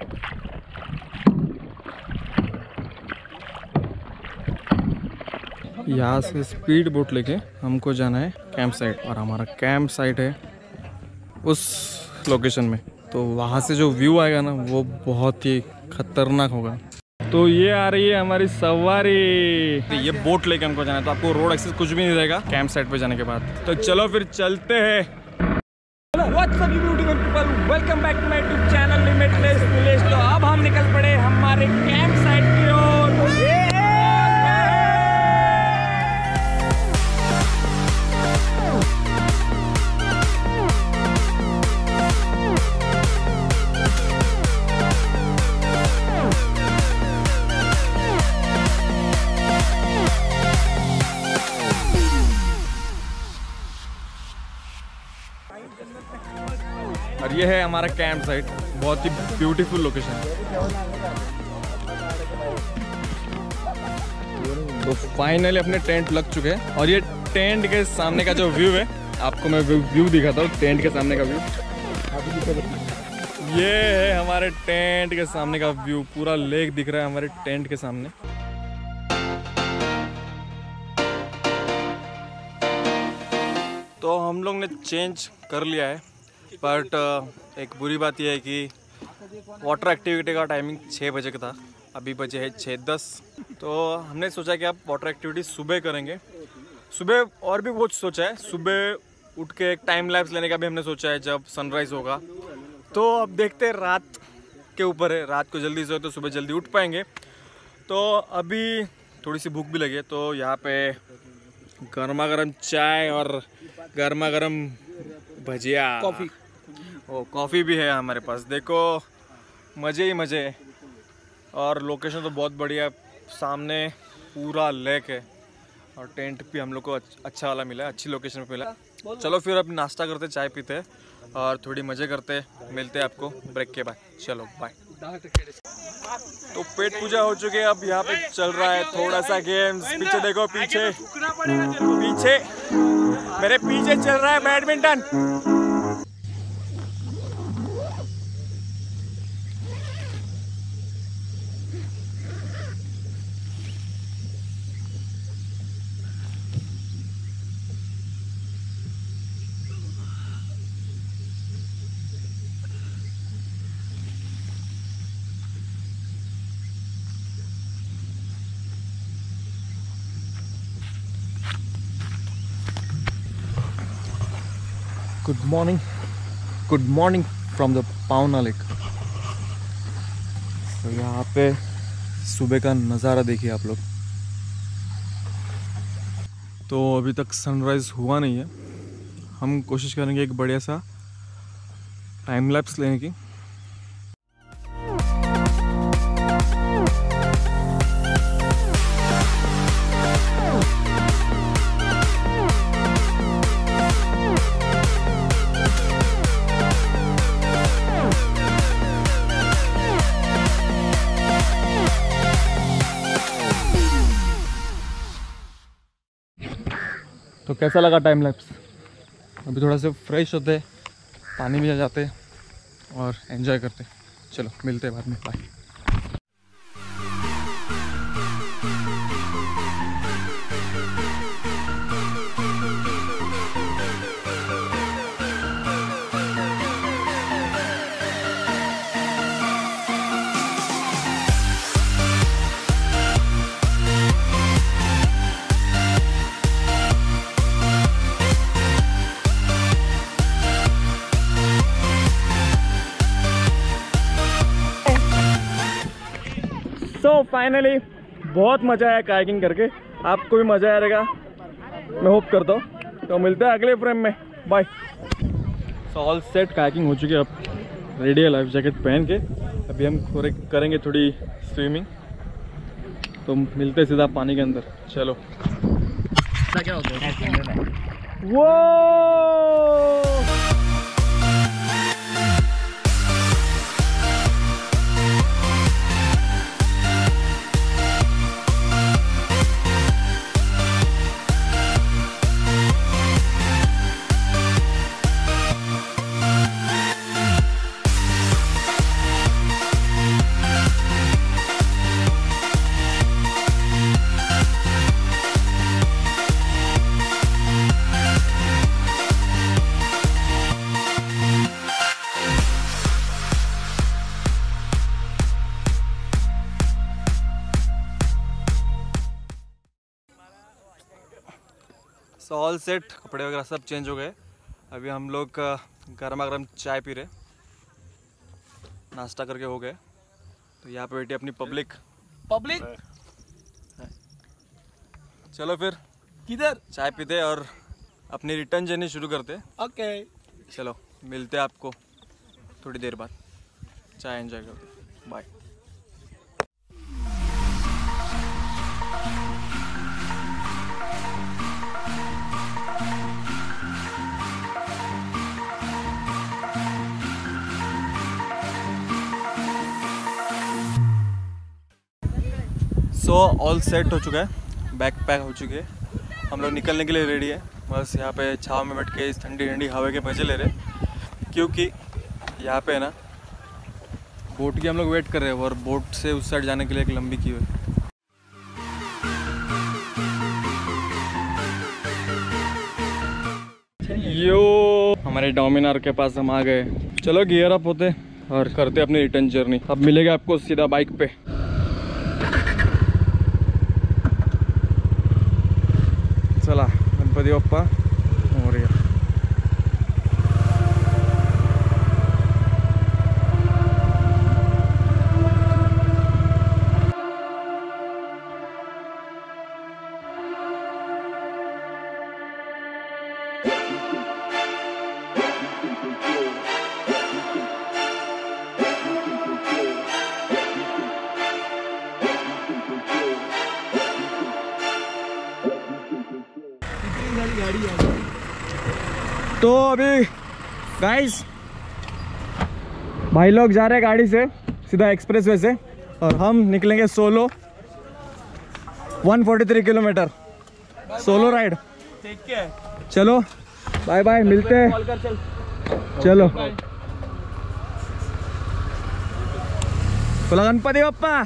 यहाँ से speed boat लेके हमको जाना है कैंप साइट, और हमारा कैंप साइट है उस लोकेशन में। तो वहाँ से जो व्यू आएगा ना वो बहुत ही खतरनाक होगा। तो ये आ रही है हमारी सवारी, ये बोट लेके हमको जाना है। तो आपको रोड एक्सेस कुछ भी नहीं रहेगा कैंप साइट पे जाने के बाद। तो चलो फिर चलते हैं। What's up you beautiful people, welcome back to my YouTube channel Limitless Village। तो अब हम निकल पड़े हमारे कैंप साइट की ओर। और ये है हमारा कैंप साइट, बहुत ही ब्यूटीफुल लोकेशन। तो फाइनली अपने टेंट लग चुके हैं, और ये टेंट के सामने का जो व्यू है आपको मैं व्यू दिखाता हूँ। टेंट के सामने का व्यू ये है, हमारे टेंट के सामने का व्यू। पूरा लेक दिख रहा है हमारे टेंट के सामने। तो हम लोग ने चेंज कर लिया है, बट एक बुरी बात यह है कि वाटर एक्टिविटी का टाइमिंग 6 बजे का था, अभी बजे है 6:10। तो हमने सोचा कि आप वाटर एक्टिविटी सुबह करेंगे। सुबह और भी बहुत सोचा है, सुबह उठ के एक टाइम लैप्स लेने का भी हमने सोचा है जब सनराइज़ होगा। तो अब देखते हैं, रात के ऊपर है, रात को जल्दी सोए तो सुबह जल्दी उठ पाएंगे। तो अभी थोड़ी सी भूख भी लगी है, तो यहाँ पे गर्मा गर्म चाय और गर्मा गर्म भजिया, कॉफ़ी भी है हमारे पास। देखो मज़े ही मज़े। और लोकेशन तो बहुत बढ़िया है, सामने पूरा लेक है, और टेंट भी हम लोग को अच्छा वाला मिला है, अच्छी लोकेशन पे मिला। चलो फिर अब नाश्ता करते, चाय पीते और थोड़ी मज़े करते। मिलते हैं आपको ब्रेक के बाद। चलो बाय। तो पेट पूजा हो चुकी है, अब यहाँ पे चल रहा है थोड़ा सा गेम्स। पीछे देखो, पीछे मेरे पीछे चल रहा है badminton. Good morning from the Pawna lake. तो यहाँ पे सुबह का नज़ारा देखिए आप लोग। तो अभी तक सनराइज़ हुआ नहीं है, हम कोशिश करेंगे एक बढ़िया सा टाइम लैप्स लेने की। तो कैसा लगा टाइम लैप्स? अभी थोड़ा सा फ्रेश होते, पानी में जाते और एंजॉय करते। चलो मिलते हैं बाद में, बाय। तो फाइनली बहुत मज़ा आया कायाकिंग करके, आपको भी मज़ा आएगा मैं होप करता हूँ। तो मिलते हैं अगले फ्रेम में, bye. So all set, kayaking हो चुकी है, अब रेडी है लाइफ जैकेट पहन के। अभी हम करेंगे थोड़ी स्विमिंग, तो मिलते सीधा पानी के अंदर। चलो। क्या होता है वो सो ऑल सेट, कपड़े वगैरह सब चेंज हो गए। अभी हम लोग गर्मा गर्म चाय पी रहे, नाश्ता करके हो गए। तो यहाँ पे बैठी अपनी पब्लिक। चलो फिर किधर चाय पीते और अपनी रिटर्न जर्नी शुरू करते। ओके चलो मिलते हैं आपको थोड़ी देर बाद, चाय एंजॉय करते। बाय। सो ऑल सेट हो चुका है, बैग पैक हो चुके हैं, हम लोग निकलने के लिए रेडी है। बस यहाँ पे छाँव में बैठ के इस ठंडी ठंडी हवा के मज़े ले रहे, क्योंकि यहाँ पे है ना बोट की हम लोग वेट कर रहे हैं और बोट से उस साइड जाने के लिए एक लंबी क्यू है। यो हमारे डोमिनार के पास हम आ गए। चलो गियर अप होते और करते अपनी रिटर्न जर्नी। अब मिलेगा आपको सीधा बाइक पे। चला गणपति बप्पा मोरया। तो अभी गाइस भाई लोग जा रहे हैं गाड़ी से सीधा एक्सप्रेस वे से, और हम निकलेंगे सोलो 143 किलोमीटर सोलो राइड। ठीक है, चलो बाय बाय, मिलते हैं। कॉल कर, चल चलो बोला गणपति बप्पा।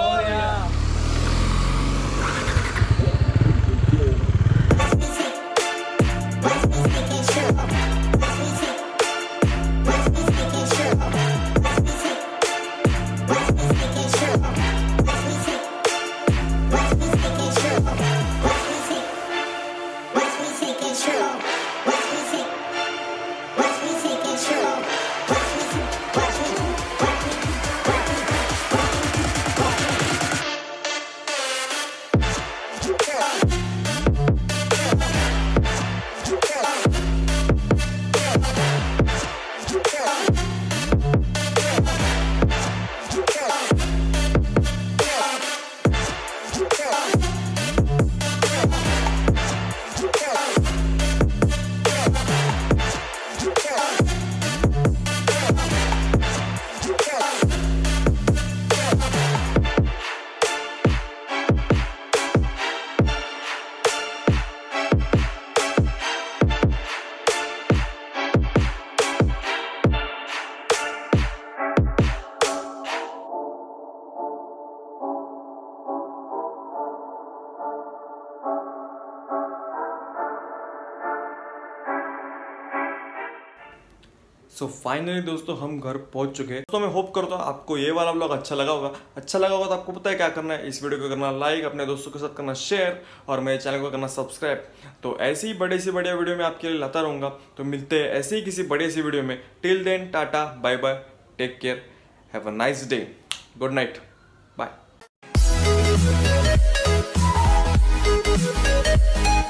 सो फाइनली दोस्तों हम घर पहुंच चुके हैं। तो मैं होप करता हूँ आपको ये वाला व्लॉग अच्छा लगा होगा। अच्छा लगा होगा तो आपको पता है क्या करना है, इस वीडियो को करना लाइक, अपने दोस्तों के साथ करना शेयर और मेरे चैनल को करना सब्सक्राइब। तो ऐसे ही बड़े से बढ़िया वीडियो में आपके लिए लाता रहूंगा। तो मिलते हैं ऐसे ही किसी बड़े सी वीडियो में। Till then tata bye bye, take care, have a nice day, good night, bye.